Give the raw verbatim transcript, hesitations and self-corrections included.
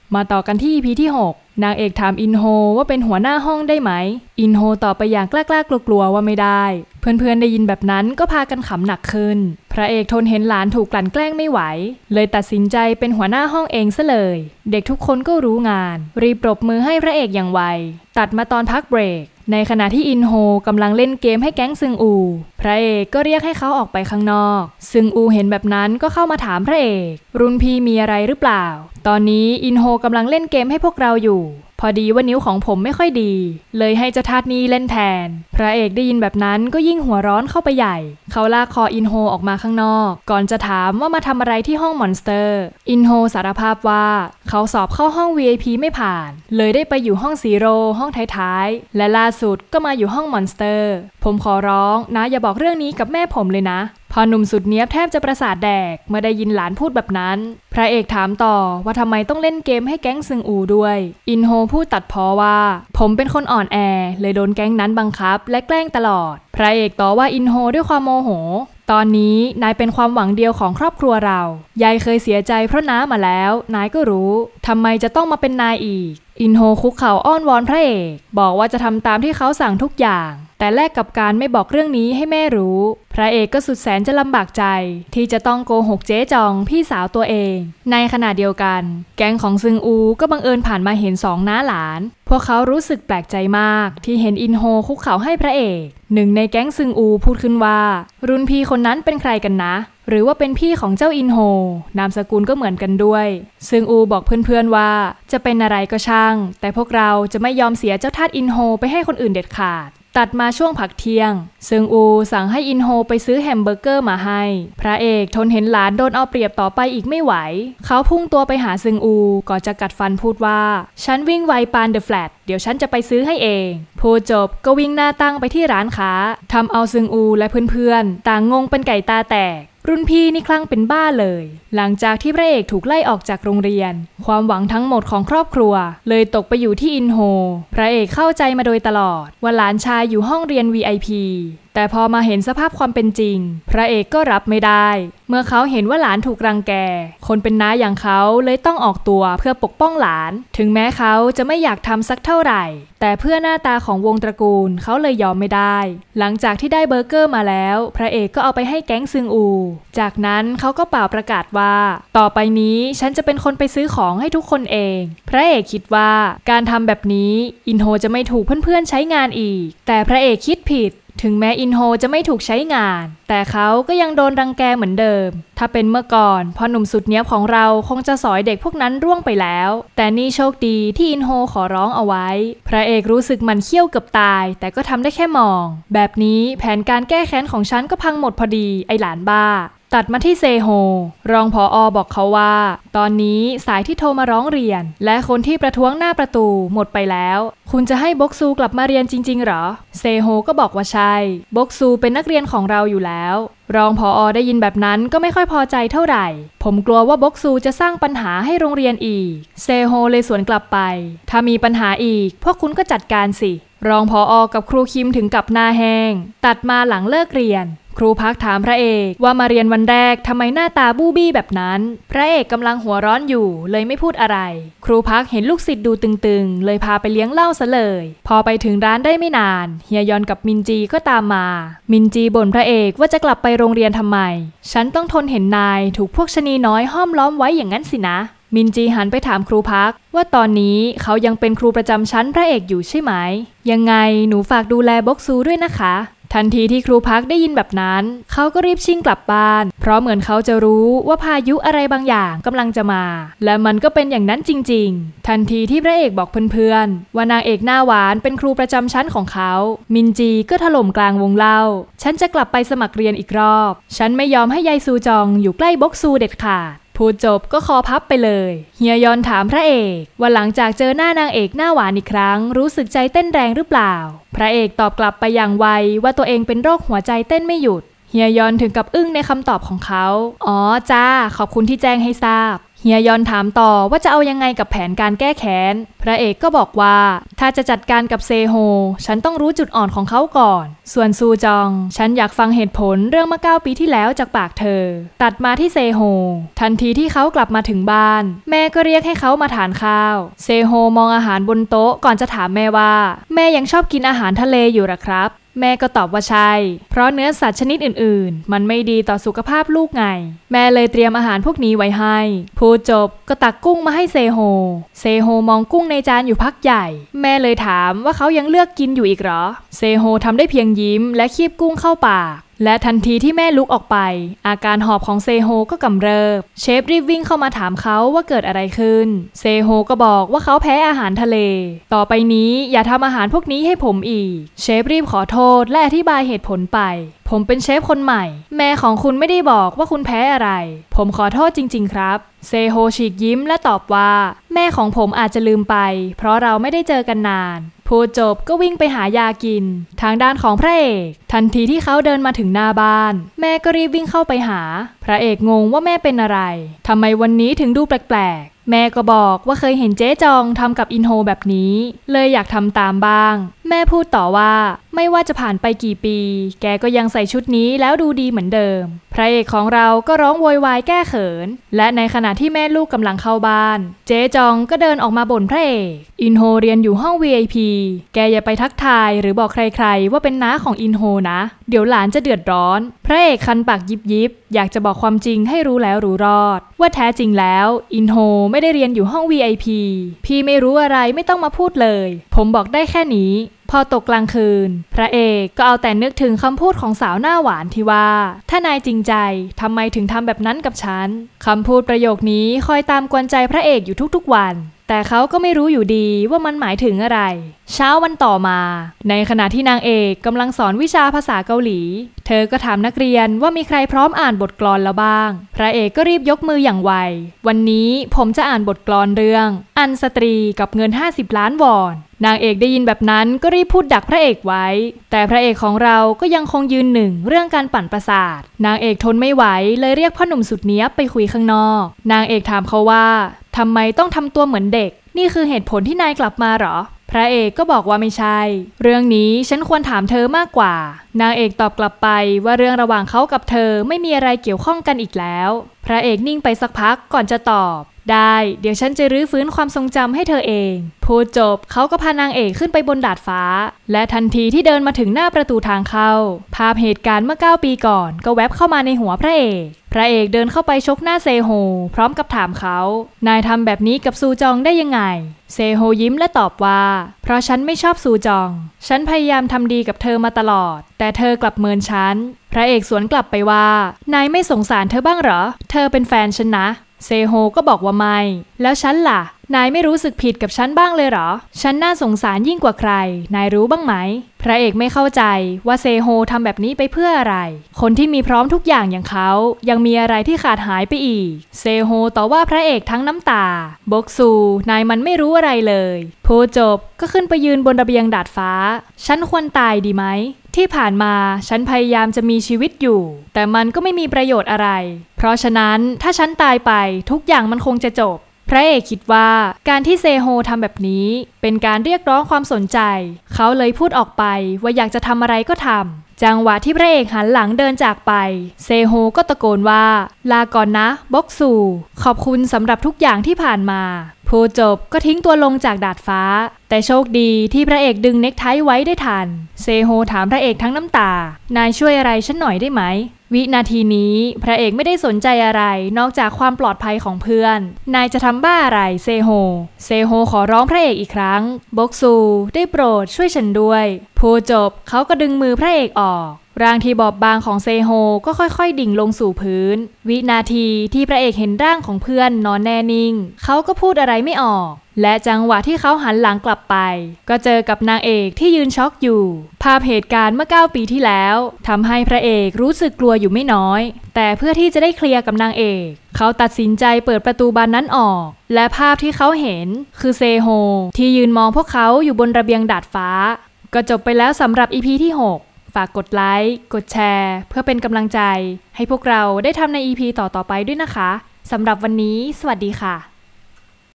มาต่อกันที่ อี พี ที่หกนางเอกถามอินโฮว่าเป็นหัวหน้าห้องได้ไหมอินโฮตอบไปอย่างกล้าๆกลัวๆว่าไม่ได้เพื่อนๆได้ยินแบบนั้นก็พากันขำหนักขึ้นพระเอกทนเห็นหลานถูกกลั่นแกล้งไม่ไหวเลยตัดสินใจเป็นหัวหน้าห้องเองซะเลยเด็กทุกคนก็รู้งานรีบปรบมือให้พระเอกอย่างไวตัดมาตอนพักเบรกในขณะที่อินโฮกำลังเล่นเกมให้แก๊งซึงอูพระเอกก็เรียกให้เขาออกไปข้างนอกซึงอูเห็นแบบนั้นก็เข้ามาถามพระเอกรุ่นพี่มีอะไรหรือเปล่าตอนนี้อินโฮกำลังเล่นเกมให้พวกเราอยู่พอดีว่านิ้วของผมไม่ค่อยดีเลยให้เจ้าทาสนี้เล่นแทนพระเอกได้ยินแบบนั้นก็ยิ่งหัวร้อนเข้าไปใหญ่เขาลากคออินโฮออกมาข้างนอกก่อนจะถามว่ามาทำอะไรที่ห้องมอนสเตอร์อินโฮสารภาพว่าเขาสอบเข้าห้อง วี ไอ พี ไม่ผ่านเลยได้ไปอยู่ห้องซีโร่ห้องท้ายๆและล่าสุดก็มาอยู่ห้องมอนสเตอร์ผมขอร้องนะอย่าบอกเรื่องนี้กับแม่ผมเลยนะพอหนุ่มสุดเนี้ยบแทบจะประสาทแดกเมื่อได้ยินหลานพูดแบบนั้นพระเอกถามต่อว่าทำไมต้องเล่นเกมให้แก๊งซึงอูด้วยอินโฮพูดตัดพ้อว่าผมเป็นคนอ่อนแอเลยโดนแก๊งนั้นบังคับและแกล้งตลอดพระเอกต่อว่าอินโฮด้วยความโมโหตอนนี้นายเป็นความหวังเดียวของครอบครัวเรายายเคยเสียใจเพราะน้ามาแล้วนายก็รู้ทำไมจะต้องมาเป็นนายอีกอินโฮคุกเข่าอ้อนวอนพระเอกบอกว่าจะทำตามที่เขาสั่งทุกอย่างแต่แลกกับการไม่บอกเรื่องนี้ให้แม่รู้พระเอกก็สุดแสนจะลำบากใจที่จะต้องโกหกเจ๊จองพี่สาวตัวเองในขณะเดียวกันแก๊งของซึงอูก็บังเอิญผ่านมาเห็นสองน้าหลานพวกเขารู้สึกแปลกใจมากที่เห็นอินโฮคุกเข่าให้พระเอกหนึ่งในแก๊งซึงอูพูดขึ้นว่ารุ่นพี่คนนั้นเป็นใครกันนะหรือว่าเป็นพี่ของเจ้าอินโฮนามสกุลก็เหมือนกันด้วยซึงอูบอกเพื่อนๆว่าจะเป็นอะไรก็ช่างแต่พวกเราจะไม่ยอมเสียเจ้าทาสอินโฮไปให้คนอื่นเด็ดขาดตัดมาช่วงพักเที่ยงซึงอูสั่งให้อินโฮไปซื้อแฮมเบอร์เกอร์มาให้พระเอกทนเห็นหลานโดนเอาเปรียบต่อไปอีกไม่ไหวเขาพุ่งตัวไปหาซึงอูก่อนจะกัดฟันพูดว่าฉันวิ่งไวปานเดอะแฟลตเดี๋ยวฉันจะไปซื้อให้เองพูดจบก็วิ่งหน้าตั้งไปที่ร้านค้าทำเอาซึงอูและเพื่อนๆต่างงงเป็นไก่ตาแตกรุ่นพี่นี่คลั่งเป็นบ้าเลยหลังจากที่พระเอกถูกไล่ออกจากโรงเรียนความหวังทั้งหมดของครอบครัวเลยตกไปอยู่ที่อินโฮพระเอกเข้าใจมาโดยตลอดว่าหลานชายอยู่ห้องเรียน วี ไอ พี แต่พอมาเห็นสภาพความเป็นจริงพระเอกก็รับไม่ได้เมื่อเขาเห็นว่าหลานถูกรังแกคนเป็นน้าอย่างเขาเลยต้องออกตัวเพื่อปกป้องหลานถึงแม้เขาจะไม่อยากทำสักเท่าไหร่แต่เพื่อหน้าตาของวงตระกูลเขาเลยยอมไม่ได้หลังจากที่ได้เบอร์เกอร์มาแล้วพระเอกก็เอาไปให้แก๊งซึงอูจากนั้นเขาก็เป่าประกาศว่าต่อไปนี้ฉันจะเป็นคนไปซื้อของให้ทุกคนเองพระเอกคิดว่าการทำแบบนี้อินโฮจะไม่ถูกเพื่อนๆใช้งานอีกแต่พระเอกคิดผิดถึงแม้อินโฮจะไม่ถูกใช้งานแต่เขาก็ยังโดนรังแกเหมือนเดิมถ้าเป็นเมื่อก่อนพ่อหนุ่มสุดเนี้ยบของเราคงจะสอยเด็กพวกนั้นร่วงไปแล้วแต่นี่โชคดีที่อินโฮขอร้องเอาไว้พระเอกรู้สึกมันเขี้ยวเกือบตายแต่ก็ทำได้แค่มองแบบนี้แผนการแก้แค้นของฉันก็พังหมดพอดีไอหลานบ้าตัดมาที่เซโฮรองผอ.บอกเขาว่าตอนนี้สายที่โทรมาร้องเรียนและคนที่ประท้วงหน้าประตูหมดไปแล้วคุณจะให้บ็อกซูกลับมาเรียนจริงๆเหรอเซโฮก็บอกว่าใช่บ็อกซูเป็นนักเรียนของเราอยู่แล้วรองผอ.ได้ยินแบบนั้นก็ไม่ค่อยพอใจเท่าไหร่ผมกลัวว่าบ็อกซูจะสร้างปัญหาให้โรงเรียนอีกเซโฮเลยสวนกลับไปถ้ามีปัญหาอีกพวกคุณก็จัดการสิรองผอ.กับครูคิมถึงกับหน้าแห้งตัดมาหลังเลิกเรียนครูพักถามพระเอกว่ามาเรียนวันแรกทำไมหน้าตาบู้บี้แบบนั้นพระเอกกำลังหัวร้อนอยู่เลยไม่พูดอะไรครูพักเห็นลูกศิษย์ดูตึงๆเลยพาไปเลี้ยงเหล้าซะเลยพอไปถึงร้านได้ไม่นานเฮียยอนกับมินจีก็ตามมามินจีบ่นพระเอกว่าจะกลับไปโรงเรียนทำไมฉันต้องทนเห็นนายถูกพวกชะนีน้อยห้อมล้อมไว้อย่างนั้นสินะมินจีหันไปถามครูพักว่าตอนนี้เขายังเป็นครูประจำชั้นพระเอกอยู่ใช่ไหมยังไงหนูฝากดูแลบ็อกซูด้วยนะคะทันทีที่ครูพักได้ยินแบบนั้นเขาก็รีบชิ่งกลับบ้านเพราะเหมือนเขาจะรู้ว่าพายุอะไรบางอย่างกำลังจะมาและมันก็เป็นอย่างนั้นจริงๆทันทีที่พระเอกบอกเพื่อนๆว่านางเอกหน้าหวานเป็นครูประจำชั้นของเขามินจีก็ถล่มกลางวงเล่าฉันจะกลับไปสมัครเรียนอีกรอบฉันไม่ยอมให้ยายซูจองอยู่ใกล้บ็อกซูเด็ดขาดพูดจบก็คอพับไปเลยเฮียยอนถามพระเอกว่าหลังจากเจอหน้านางเอกหน้าหวานอีกครั้งรู้สึกใจเต้นแรงหรือเปล่าพระเอกตอบกลับไปอย่างไวว่าตัวเองเป็นโรคหัวใจเต้นไม่หยุดเฮียยอนถึงกับอึ้งในคำตอบของเขาอ๋อจ้าขอบคุณที่แจ้งให้ทราบเฮียยอนถามต่อว่าจะเอายังไงกับแผนการแก้แค้นพระเอกก็บอกว่าถ้าจะจัดการกับเซโฮฉันต้องรู้จุดอ่อนของเขาก่อนส่วนซูจองฉันอยากฟังเหตุผลเรื่องเมื่อเก้าปีที่แล้วจากปากเธอตัดมาที่เซโฮทันทีที่เขากลับมาถึงบ้านแม่ก็เรียกให้เขามาทานข้าวเซโฮมองอาหารบนโต๊ะก่อนจะถามแม่ว่าแม่ยังชอบกินอาหารทะเลอยู่หรอครับแม่ก็ตอบว่าใช่เพราะเนื้อสัตว์ชนิดอื่นๆมันไม่ดีต่อสุขภาพลูกไงแม่เลยเตรียมอาหารพวกนี้ไว้ให้พูดจบก็ตักกุ้งมาให้เซโฮเซโฮมองกุ้งในจานอยู่พักใหญ่แม่เลยถามว่าเขายังเลือกกินอยู่อีกเหรอเซโฮทำได้เพียงยิ้มและคีบกุ้งเข้าปากและทันทีที่แม่ลุกออกไปอาการหอบของเซโฮก็กำเริบเชฟรีบวิ่งเข้ามาถามเขาว่าเกิดอะไรขึ้นเซโฮก็บอกว่าเขาแพ้อาหารทะเลต่อไปนี้อย่าทำอาหารพวกนี้ให้ผมอีกเชฟรีบขอโทษและอธิบายเหตุผลไปผมเป็นเชฟคนใหม่แม่ของคุณไม่ได้บอกว่าคุณแพ้อะไรผมขอโทษจริงๆครับเซโฮฉีกยิ้มและตอบว่าแม่ของผมอาจจะลืมไปเพราะเราไม่ได้เจอกันนานพูดจบก็วิ่งไปหายากินทางด้านของพระเอกทันทีที่เขาเดินมาถึงหน้าบ้านแม่ก็รีบวิ่งเข้าไปหาพระเอกงงว่าแม่เป็นอะไรทำไมวันนี้ถึงดูแปลกๆแม่ก็บอกว่าเคยเห็นเจ๊จองทำกับอินโฮแบบนี้เลยอยากทำตามบ้างแม่พูดต่อว่าไม่ว่าจะผ่านไปกี่ปีแกก็ยังใส่ชุดนี้แล้วดูดีเหมือนเดิมพระเอกของเราก็ร้องโวยวายแก้เขินและในขณะที่แม่ลูกกำลังเข้าบ้านเจ๊จองก็เดินออกมาบ่นพระเอกอินโฮเรียนอยู่ห้อง วี ไอ พี แกอย่าไปทักทายหรือบอกใครๆว่าเป็นน้าของอินโฮนะเดี๋ยวหลานจะเดือดร้อนพระเอกคันปากยิบยิบอยากจะบอกความจริงให้รู้แล้วรู้รอดว่าแท้จริงแล้วอินโฮไม่ได้เรียนอยู่ห้อง วี ไอ พี พี่ไม่รู้อะไรไม่ต้องมาพูดเลยผมบอกได้แค่นี้พอตกกลางคืนพระเอกก็เอาแต่นึกถึงคำพูดของสาวหน้าหวานที่ว่าถ้านายจริงใจทำไมถึงทำแบบนั้นกับฉันคำพูดประโยคนี้คอยตามกวนใจพระเอกอยู่ทุกๆวันแต่เขาก็ไม่รู้อยู่ดีว่ามันหมายถึงอะไรเช้าวันต่อมาในขณะที่นางเอกกำลังสอนวิชาภาษาเกาหลีเธอก็ถามนักเรียนว่ามีใครพร้อมอ่านบทกลอนแล้วบ้างพระเอกก็รีบยกมืออย่างไววันนี้ผมจะอ่านบทกลอนเรื่องอันสตรีกับเงินห้าสิบล้านวอนนางเอกได้ยินแบบนั้นก็รีบพูดดักพระเอกไว้แต่พระเอกของเราก็ยังคงยืนหนึ่งเรื่องการปั่นประสาทนางเอกทนไม่ไหวเลยเรียกพ่อหนุ่มสุดเนี้ยไปคุยข้างนอกนางเอกถามเขาว่าทำไมต้องทำตัวเหมือนเด็กนี่คือเหตุผลที่นายกลับมาหรอพระเอกก็บอกว่าไม่ใช่เรื่องนี้ฉันควรถามเธอมากกว่านางเอกตอบกลับไปว่าเรื่องระหว่างเขากับเธอไม่มีอะไรเกี่ยวข้องกันอีกแล้วพระเอกนิ่งไปสักพักก่อนจะตอบได้เดี๋ยวฉันจะรื้อฟื้นความทรงจำให้เธอเองพูดจบเขาก็พานางเอกขึ้นไปบนดาดฟ้าและทันทีที่เดินมาถึงหน้าประตูทางเข้าภาพเหตุการณ์เมื่อเก้าปีก่อนก็แวบเข้ามาในหัวพระเอกพระเอกเดินเข้าไปชกหน้าเซโฮพร้อมกับถามเขานายทำแบบนี้กับซูจองได้ยังไงเซโฮยิ้มและตอบว่าเพราะฉันไม่ชอบซูจองฉันพยายามทำดีกับเธอมาตลอดแต่เธอกลับเมินฉันพระเอกสวนกลับไปว่านายไม่สงสารเธอบ้างเหรอเธอเป็นแฟนฉันนะเซโฮก็บอกว่าไม่แล้วฉันล่ะนายไม่รู้สึกผิดกับฉันบ้างเลยเหรอฉันน่าสงสารยิ่งกว่าใครนายรู้บ้างไหมพระเอกไม่เข้าใจว่าเซโฮทำแบบนี้ไปเพื่ออะไรคนที่มีพร้อมทุกอย่างอย่างเขายังมีอะไรที่ขาดหายไปอีกเซโฮต่อว่าพระเอกทั้งน้ำตาบกซูนายมันไม่รู้อะไรเลยพูดจบก็ขึ้นไปยืนบนระเบียงดาดฟ้าฉันควรตายดีไหมที่ผ่านมาฉันพยายามจะมีชีวิตอยู่แต่มันก็ไม่มีประโยชน์อะไรเพราะฉะนั้นถ้าฉันตายไปทุกอย่างมันคงจะจบพระเอกคิดว่าการที่เซโฮทำแบบนี้เป็นการเรียกร้องความสนใจเขาเลยพูดออกไปว่าอยากจะทำอะไรก็ทำจังหวะที่พระเอกหันหลังเดินจากไปเซโฮก็ตะโกนว่าลาก่อนนะบกซูขอบคุณสำหรับทุกอย่างที่ผ่านมาพูดจบก็ทิ้งตัวลงจากดาดฟ้าแต่โชคดีที่พระเอกดึงเน็กไทไว้ได้ทันเซโฮถามพระเอกทั้งน้ำตานายช่วยอะไรฉันหน่อยได้ไหมวินาทีนี้พระเอกไม่ได้สนใจอะไรนอกจากความปลอดภัยของเพื่อนนายจะทำบ้าอะไรเซโฮเซโฮขอร้องพระเอกอีกครั้งบกซูได้โปรดช่วยฉันด้วยพูดจบเขาก็ดึงมือพระเอกออกร่างที่บอบบางของเซโฮก็ค่อยๆดิ่งลงสู่พื้นวินาทีที่พระเอกเห็นร่างของเพื่อนนอนแน่นิ่งเขาก็พูดอะไรไม่ออกและจังหวะที่เขาหันหลังกลับไปก็เจอกับนางเอกที่ยืนช็อกอยู่ภาพเหตุการณ์เมื่อเก้าปีที่แล้วทำให้พระเอกรู้สึกกลัวอยู่ไม่น้อยแต่เพื่อที่จะได้เคลียร์กับนางเอกเขาตัดสินใจเปิดประตูบานนั้นออกและภาพที่เขาเห็นคือเซโฮที่ยืนมองพวกเขาอยู่บนระเบียงดาดฟ้าก็จบไปแล้วสำหรับ อี พี ที่หกฝากกดไลค์กดแชร์เพื่อเป็นกำลังใจให้พวกเราได้ทำใน อี พี ต่อๆไปด้วยนะคะสำหรับวันนี้สวัสดีค่ะ